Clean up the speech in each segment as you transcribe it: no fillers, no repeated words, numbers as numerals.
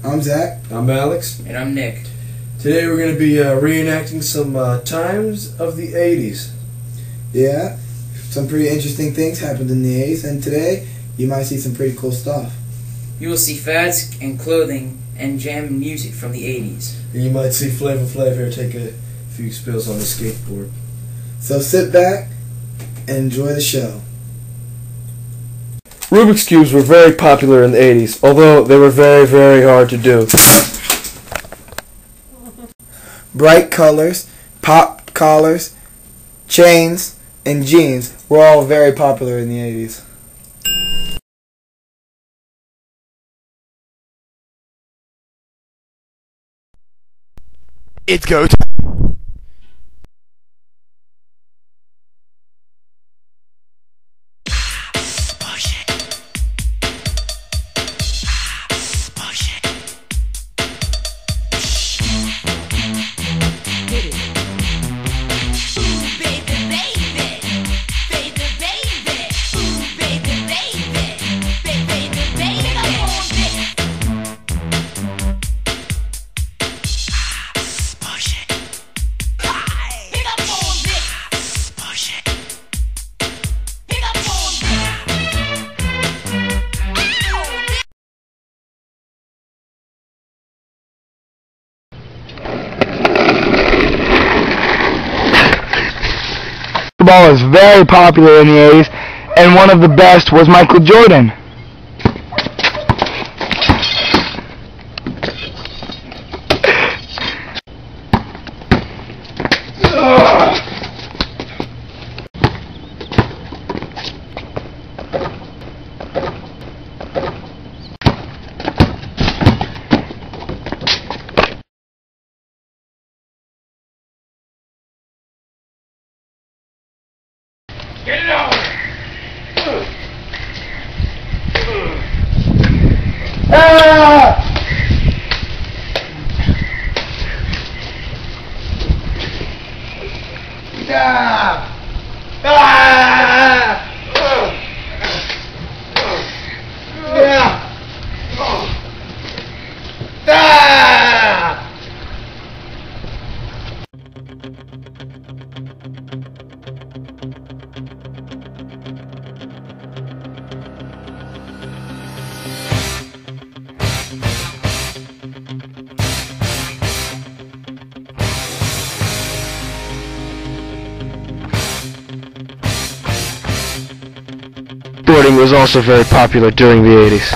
I'm Zach. I'm Alex. And I'm Nick. Today we're going to be reenacting some times of the 80s. Yeah, some pretty interesting things happened in the 80s, and today you might see some pretty cool stuff. You will see fads and clothing and jam music from the 80s. And you might see Flavor Flav here take a few spills on the skateboard. So sit back and enjoy the show. Rubik's Cubes were very popular in the 80s, although they were very, very hard to do. Bright colors, pop collars, chains, and jeans were all very popular in the 80s. It's go time. Basketball was very popular in the 80s, and one of the best was Michael Jordan. Get it over! Ah! Ah! Ah! Yeah! Ah! Skateboarding was also very popular during the 80s.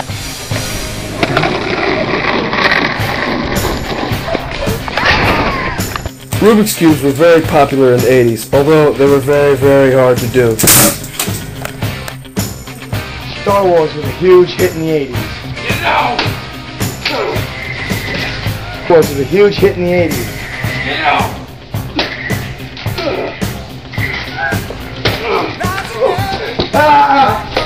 Rubik's Cubes were very popular in the 80s, although they were very, very hard to do. Star Wars was a huge hit in the 80s. Star Wars was a huge hit in the 80s. Ah!